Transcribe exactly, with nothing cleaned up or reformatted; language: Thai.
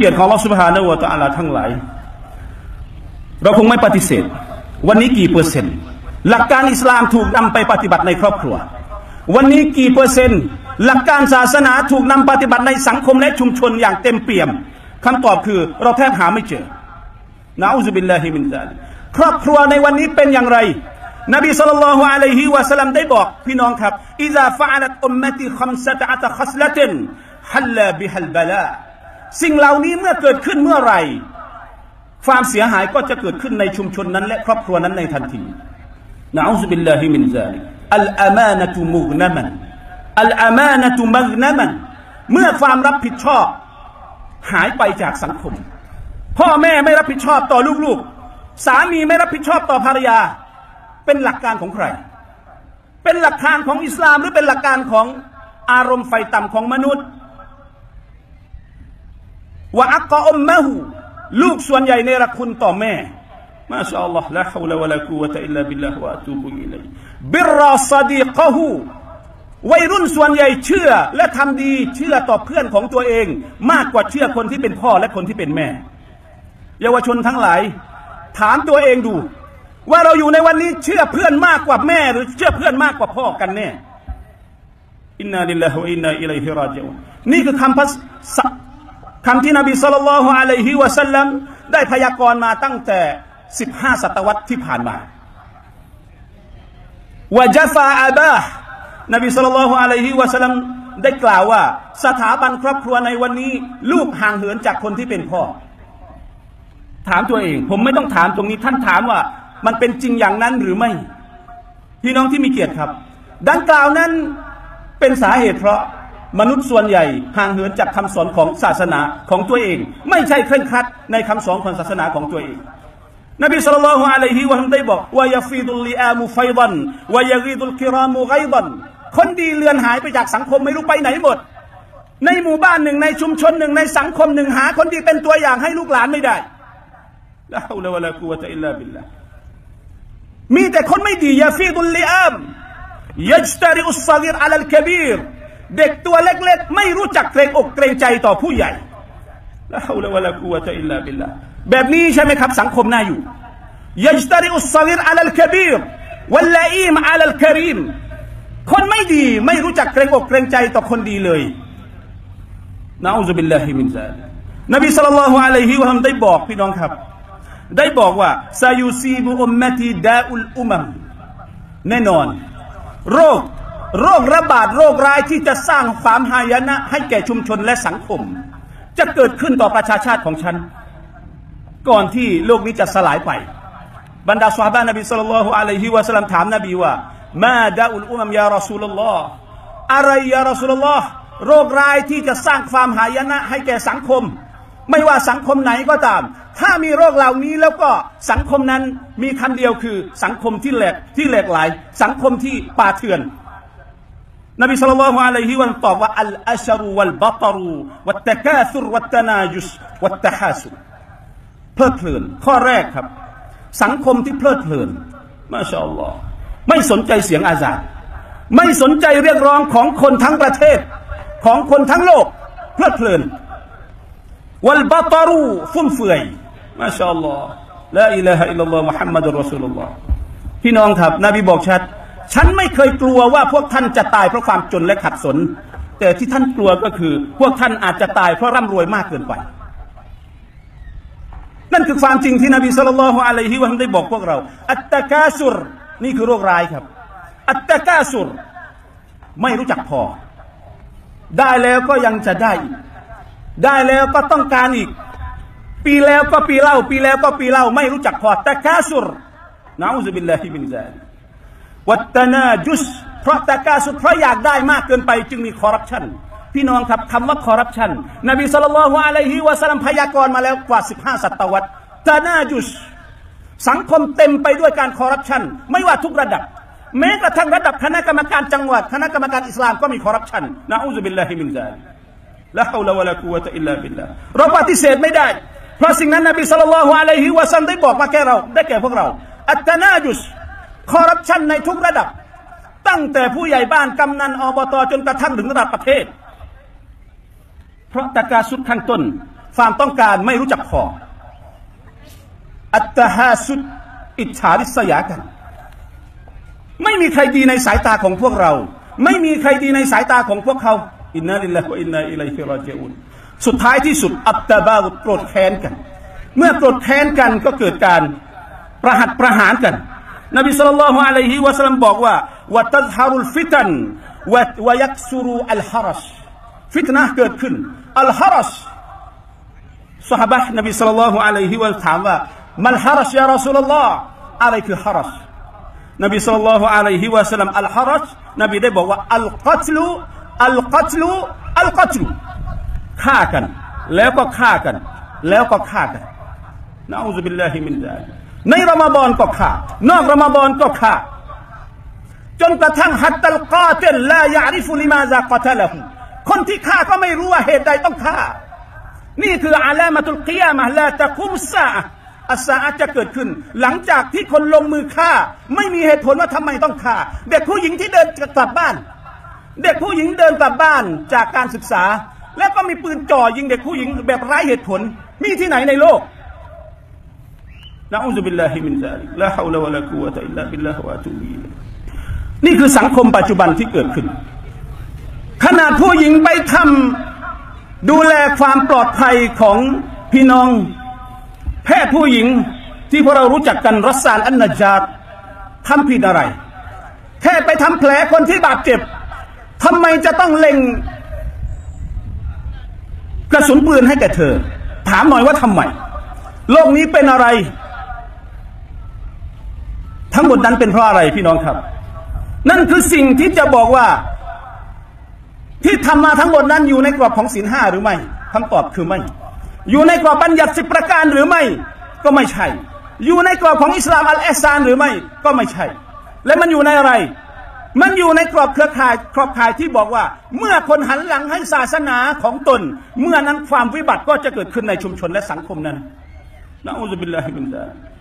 กียรติของอัลเลาะห์ซุบฮานะฮูวะตะอาลาทั้งหลายเราคงไม่ปฏิเสธวันนี้กี่เปอร์เซ็นต์หลักการอิสลามถูกนำไปปฏิบัติในครอบครัววันนี้กี่เปอร์เซ็นต์หลักการศาสนาถูกนำปฏิบัติในสังคมและชุมชนอย่างเต็มเปี่ยมคำตอบคือเราแทบหาไม่เจอนะอูซุบิลลาฮิมินซาลิกครอบครัวในวันนี้เป็นอย่างไรนบีศ็อลลัลลอฮุอะลัยฮิวะซัลลัมได้บอกพี่น้องครับอิซาฟะอะลัตอุมมะตีคัมซะตะอะตะคัสละตันฮัลลาบิฮัลบะลาสิ่งเหล่านี้เมื่อเกิดขึ้นเมื่อไหร่ความเสียหายก็จะเกิดขึ้นในชุมชนนั้นและครอบครัวนั้นในทันทีนะอูซุบิลลาฮิมินซาลิกอัลอามานะตุมุฆนะมันอัลอามานะตุมัฆนะมันเมื่อความรับผิดชอบหายไปจากสังคมพ่อแม่ไม่รับผิดชอบต่อลูกๆสามีไม่รับผิดชอบต่อภรรยาเป็นหลักการของใครเป็นหลักการของอิสลามหรือเป็นหลักการของอารมณ์ไฟต่ำของมนุษย์วะอักกะอุมมะฮูลูกส่วนใหญ่เนรคุณต่อแม่มาชาอัลลอฮ์ลาฮาวละวะลากุวะตะอิลลาบิลลาฮ์วะอะตูบุอิลัยฮิบิรรอซะดีกะฮูวัยรุ่นส่วนใหญ่เชื่อและทำดีเชื่อต่อเพื่อนของตัวเองมากกว่าเชื่อคนที่เป็นพ่อและคนที่เป็นแม่เยาวชนทั้งหลายถามตัวเองดูว่าเราอยู่ในวันนี้เชื่อเพื่อนมากกว่าแม่หรือเชื่อเพื่อนมากกว่าพ่อกันแน่อินนาลิลลาฮิวะอินนาอิลัยฮิราญิอูนนี่คือคำพัสคำที่นบีศ็อลลัลลอฮุอะลัยฮิวะซัลลัมได้พยากรณ์มาตั้งแต่สิบห้าศตวรรษที่ผ่านมาวะญะฟาอะบาห์นบีศ็อลลัลลอฮุอะลัยฮิวะซัลลัมได้กล่าวว่าสถาบันครอบครัวในวันนี้ลูกห่างเหินจากคนที่เป็นพ่อถามตัวเองผมไม่ต้องถามตรงนี้ท่านถามว่ามันเป็นจริงอย่างนั้นหรือไม่พี่น้องที่มีเกียรติครับดังกล่าวนั้นเป็นสาเหตุเพราะมนุษย์ส่วนใหญ่ห่างเหินจากคำสอนของศาสนาของตัวเองไม่ใช่เคร่งครัดในคำสอนของศาสนาของตัวเองนบีศ็อลลัลลอฮุอะลัยฮิวะซัลลัมได้บอกว่ายะฟีดุลลิอามุไฟดันวะยะกีดุลกิรามุไกดันคนดีเลือนหายไปจากสังคมไม่รู้ไปไหนหมดในหมู่บ้านหนึ่งในชุมชนหนึ่งในสังคมหนึ่งหาคนดีเป็นตัวอย่างให้ลูกหลานไม่ได้ลาฮาวละวะลากุวะตะอิลลาบิลลาห์มีแต่คนไม่ดียะฟีดุลลิอามยัจตาริอุสศกีรอะลัลกะบีรเด็กตัวเล็กๆไม่รู้จักเกรงอกเกรงใจต่อผู้ใหญ่ลาฮาวละวะลากุวะตะอิลลาบิลลาห์แบบนี้ใช่ไหมครับสังคมน่าอยู่ยัจตาริอุสศกีรอะลัลกะบีรวัลลาอีมอะลัลกะรีมคนไม่ดีไม่รู้จักเกรงอกเกรงใจต่อคนดีเลยนะอูซุบิลลาฮิมินซาลิกนบีศ็อลลัลลอฮุอะลัยฮิวะซัลลัมได้บอกพี่น้องครับได้บอกว่าซายูซีบุอุมมะตีดาอุลอุมัมแน่นอนโรคโรคระบาดโรคร้ายที่จะสร้างความหายนะให้แก่ชุมชนและสังคมจะเกิดขึ้นต่อประชาชาติของฉันก่อนที่โลกนี้จะสลายไปบรรดาซอฮาบะห์นบีศ็อลลัลลอฮุอะลัยฮิวะซัลลัมถามนบีว่ามาดาอุลอุมัมยารอซูลุลลอฮ์อะไรยารอซูลุลลอฮ์โรคร้ายที่จะสร้างความหายนะให้แก่สังคมไม่ว่าสังคมไหนก็ตามถ้ามีโรคเหล่านี้แล้วก็สังคมนั้นมีคำเดียวคือสังคมที่แหลกที่แหลกหลายสังคมที่ป่าเถื่อนนบีศ็อลลัลลอฮุอะลัยฮิวะซัลลัมตอบว่าอัลอัชรุวัลบัตรุวัตตะกาซุรวัตตะนาจุสวัตตะฮาสุเพลิดเพลินข้อแรกครับสังคมที่เพลิดเพลินมาชาอัลลอฮ์ไม่สนใจเสียงอาซานไม่สนใจเรียกร้องของคนทั้งประเทศของคนทั้งโลกเพลิดเพลินวัลบัตรุฟุ่มเฟือยมาชาอัลลอฮ์ลาอิลาฮะอิลลัลลอฮ์มุฮัมมัดุรรอซูลุลลอฮ์พี่น้องครับนบีบอกชัดฉันไม่เคยกลัวว่าพวกท่านจะตายเพราะความจนและขัดสนแต่ที่ท่านกลัวก็คือพวกท่านอาจจะตายเพราะร่ำรวยมากเกินไปนั่นคือความจริงที่นบีศ็อลลัลลอฮุอะลัยฮิวะซัลลัมได้บอกพวกเราอัตตะกาซุรนี่คือโรคร้ายครับอัตตะกาซุรไม่รู้จักพอได้แล้วก็ยังจะได้ได้แล้วก็ต้องการอีกปีแล้วก็ปีเล่าปีแล้วก็ปีเล่าไม่รู้จักพอตะกาซุรนะอูซุบิลลาฮิมินซาลิกวัตตะนาจุสเพราะตะกาซุรเพราะอยากได้มากเกินไปจึงมีคอร์รัปชันพี่น้องครับคำว่าคอร์รัปชันนบีศ็อลลัลลอฮุอะลัยฮิวะซัลลัมพยากรณ์มาแล้วกว่าสิบห้าศตวรรษตะนาจุสสังคมเต็มไปด้วยการคอร์รัปชันไม่ว่าทุกระดับแม้กระทั่งระดับคณะกรรมการจังหวัดคณะกรรมการอิสลามก็มีคอร์รัปชันนะอูซุบิลลาฮิมินซาลิกลาฮาวละวะลากุวะตะอิลลาบิลลาห์เราปฏิเสธไม่ได้เพราะสิ่งนั้นนบีศ็อลลัลลอฮุอะลัยฮิวะซัลลัมได้บอกมาแก่เราได้แก่พวกเราอัตตะนาจุสคอร์รัปชันในทุกระดับตั้งแต่ผู้ใหญ่บ้านกำนันอบตจนกระทั่งถึงระดับประเทศเพราะตะกาซุรขั้นต้นความต้องการไม่รู้จักพออัตตะฮาสุดอิจฉาริษยากันไม่มีใครดีในสายตาของพวกเราไม่มีใครดีในสายตาของพวกเขาอินนาลิลลาฮิวะอินนาอิลัยฮิรอญิอูนสุดท้ายที่สุดอัตตะบาอุดโกรธแค้นกันเมื่อโกรธแค้นกันก็เกิดการประหัตประหารกันนบีศ็อลลัลลอฮุอะลัยฮิวะซัลลัมบอกว่าวะตัซฮารุลฟิตันวะวะยักซุรุอัลฮะรัชฟิตนะห์เกิดขึ้นอัลฮะรัชซอฮาบะห์นบีศ็อลลัลลอฮุอะลัยฮิวะซัลลัมถามว่ามัลฮะรัชยารอซูลุลลอฮ์อะไรคือฮะรัชนบีศ็อลลัลลอฮุอะลัยฮิวะซัลลัมอัลฮะรัชนบีได้บอกว่าอัลกัตลุอัลกัตลุอัลกัตลุฆ่ากันแล้วก็ฆ่ากันแล้วก็ฆ่ากันนะอูซุบิลลาฮิมินซาลิกในรอมฎอนก็ฆ่านอกรอมฎอนก็ฆ่าจนกระทั่งฮัตตัลกาติลลายะริฟุลิมาซากะตะละฮูคนที่ฆ่าก็ไม่รู้ว่าเหตุใดต้องฆ่านี่คืออาลามะตุลกิยามะฮ์ลาตะกุมุสซาอะห์อัสซาอะห์จะเกิดขึ้นหลังจากที่คนลงมือฆ่าไม่มีเหตุผลว่าทำไมต้องฆ่าเด็กผู้หญิงที่เดินกลับบ้านเด็กผู้หญิงเดินกลับบ้านจากการศึกษาแล้วก็มีปืนจ่อยิงเด็กผู้หญิงแบบไร้เหตุผลมีที่ไหนในโลกนะอูซุบิลลาฮิมินซาลิกลาฮาวละวะลากุวะตะอิลลาบิลลาฮวะอะตูบิอิลัยฮินี่คือสังคมปัจจุบันที่เกิดขึ้นขนาดผู้หญิงไปทำดูแลความปลอดภัยของพี่น้องแพทย์ผู้หญิงที่พวกเรารู้จักกันรัสซานอันนัจญารทำผิดอะไรแค่ไปทำแผลคนที่บาดเจ็บทำไมจะต้องเล็งกระสุนปืนให้แก่เธอถามหน่อยว่าทำไมโลกนี้เป็นอะไรทั้งหมดนั้นเป็นเพราะอะไรพี่น้องครับนั่นคือสิ่งที่จะบอกว่าที่ทำมาทั้งหมดนั้นอยู่ในกรอบของศีลห้าหรือไม่คำตอบคือไม่อยู่ในกรอบบัญญัติสิบประการหรือไม่ก็ไม่ใช่อยู่ในกรอบของอิสลามอัลอิห์ซานหรือไม่ก็ไม่ใช่และมันอยู่ในอะไรมันอยู่ในกรอบเครือข่ายครอบข่ายที่บอกว่าเมื่อคนหันหลังให้ศาสนาของตนเมื่อนั้นความวิบัติก็จะเกิดขึ้นในชุมชนและสังคมนั้นนะอูซุบิลลาฮิมินซาลิก